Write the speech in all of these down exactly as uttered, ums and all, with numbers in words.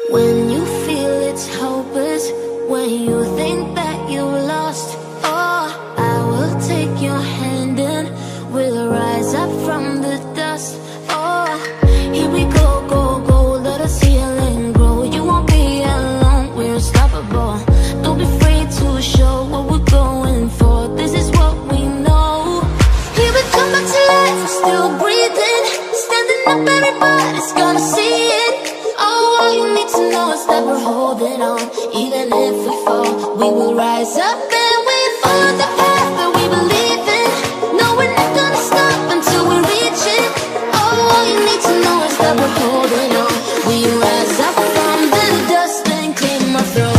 When you feel it's hopeless, when you think that you lost, oh, I will take your hand and we'll rise up from the dust. Oh, here we go, go, go, let us heal and grow. You won't be alone, we're unstoppable. Don't be afraid to show what we're going for. This is what we know. Here we come back to life, we're still breathing. Standing up, everybody's gonna see it. Oh, all you need to know is that we're holding on. Even if we fall, we will rise up and we follow the path that we believe in. No, we're not gonna stop until we reach it. Oh, all you need to know is that we're holding on. We rise up from the dust and clean my throat.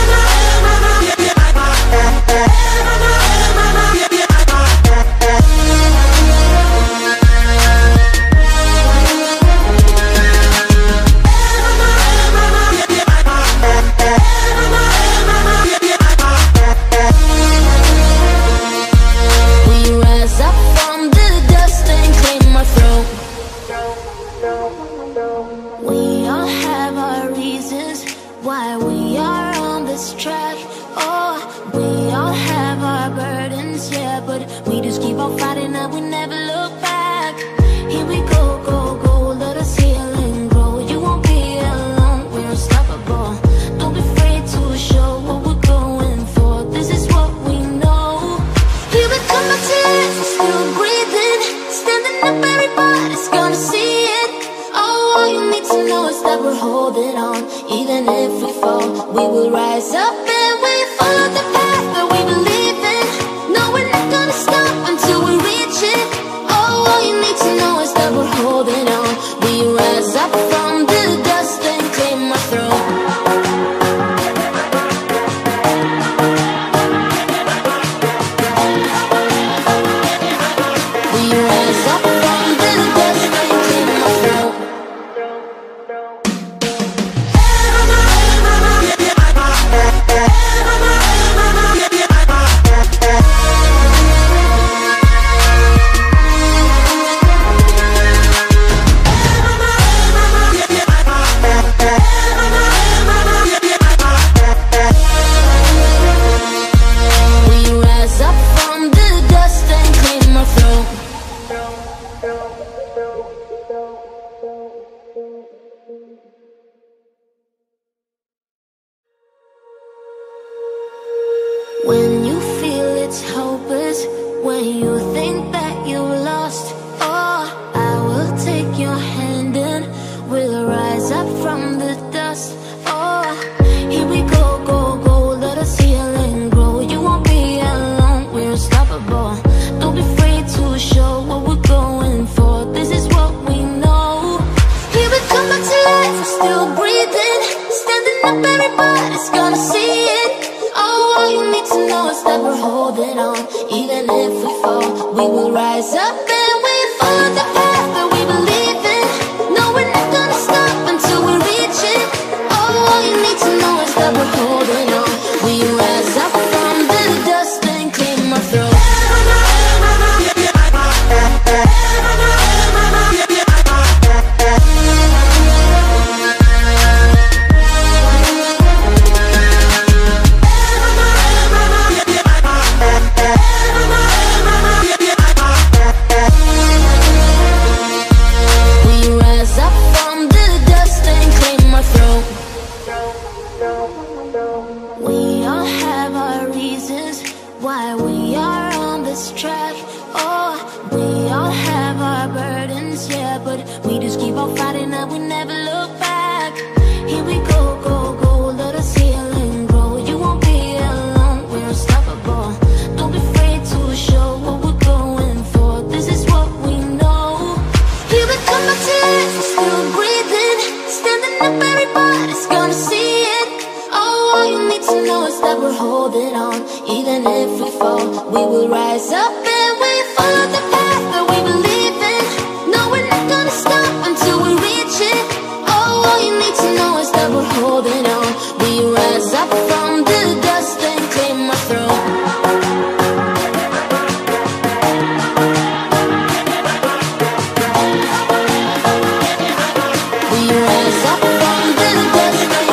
When you feel it's hopeless, when you think that you lost, oh, I will take your hand and we'll rise up from the dust. Oh, here we go, go, go, let us heal and grow. You won't be alone, we're unstoppable. Don't be afraid to show what we're going for. This is what we know. Here we come back to life, we're still breathing. Standing up, everybody's gonna see it. Oh, all you need to know is that we're holding on. Even if we fall, we will rise up and we follow the path that we believe in. No, we're not gonna stop until we reach it. Oh, all you need to know is that we're holding on. We rise up from the dust and clean my throat. We all have our reasons why we are on this track. Oh, we all have our burdens, yeah, but we just keep on fighting and we never look back. Here we go, go, go, let us heal and grow. You won't be alone, we're unstoppable. Don't be afraid to show what we're going for. This is what we know. Here we come back to life, we're still breathing. Standing up, everybody's gonna see it. Oh, all you need to know is that we're holding on. Even if we fall, we will rise up and we follow the path that we believe in. No, we're not gonna stop until we reach it. Oh, all you need to know is that we're holding on. We rise up from the dust and clean my throat. We rise up from the dust and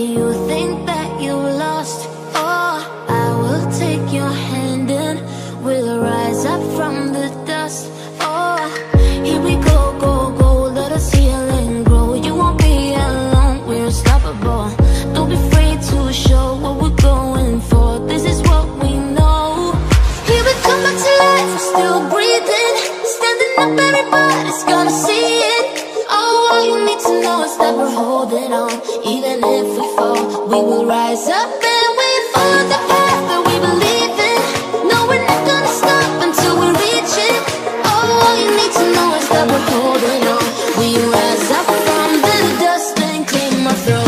you think that you lost. Oh, I will take your hand and we'll rise up from the dust. Oh, here we go, go, go, let us heal and grow. You won't be alone, we're unstoppable. Don't be afraid to show what we're going for. This is what we know. Here we come back to life, we're still breathing. Standing up, everybody's gonna see it. Oh, all you need to know is that we're holding on. Even if we fall, we will rise up and we follow the path that we believe in. No, we're not gonna stop until we reach it. Oh, all you need to know is that we're holding on. We rise up from the dust and claim our throne.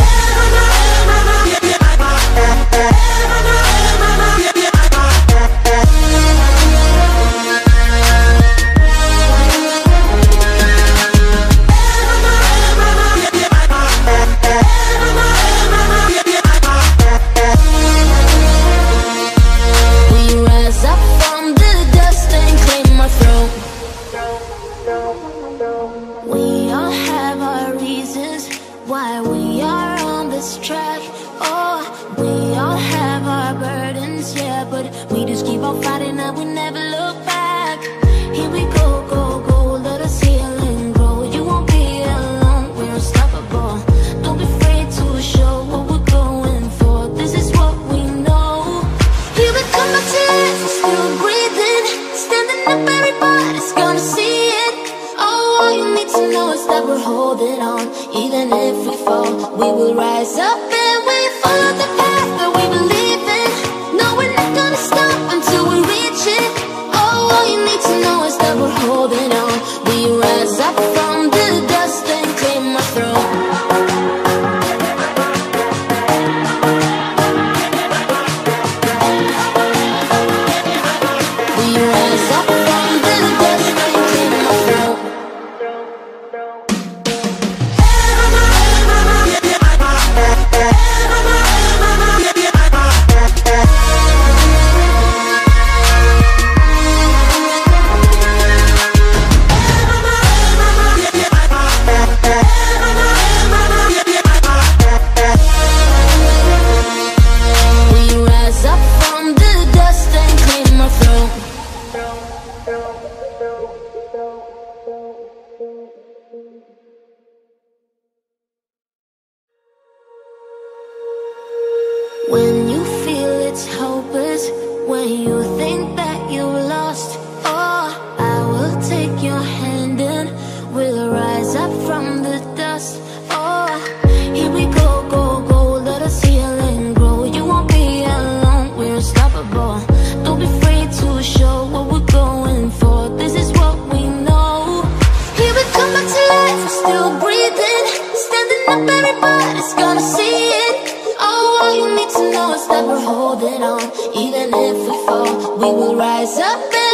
We all have our reasons why we are on this track. Oh, we all have our burdens, yeah, but we just keep on fighting and we never look back. Here we go, go, go, let us heal and grow. You won't be alone, we're unstoppable. Don't be afraid to show what we're going for. This is what we know. Here we come back to life, we're still breathing. Standing up, everybody's gonna see it. Oh, all you need to know is that we're holding on. Even if we fall, we will rise up and we follow the path that we believe in. No, we're not gonna stop until we reach it. Oh, all you need to know is that we're holding on. We rise up from the dust and claim our throne. We rise up from the dust and claim our throne. When you feel it's hopeless, when you think that you lost, oh, I will take your hand and we'll rise up from the dust. Oh, here we go, go, go, let us heal and grow. You won't be alone, we're unstoppable. Don't be afraid to show what we're going for. This is what we know. Here we come back to life, we're still breathing. Standing up, everybody's gonna see it. Oh, all you need to know is that we're holding on. Even if we fall, we will rise up.